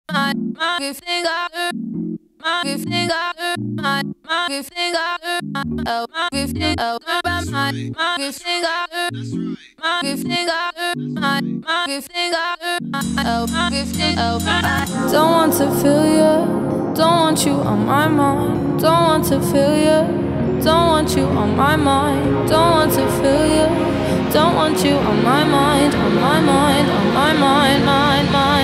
my gifting got my gifting got my gifting got oh my gifting oh my gifting got my gifting got my gifting got oh my gifting oh don't want to feel you, don't want you on my mind, don't want to feel you, don't want you on my mind, don't want to feel you, don't want you on my mind, on my mind, on my mind, mind, mind.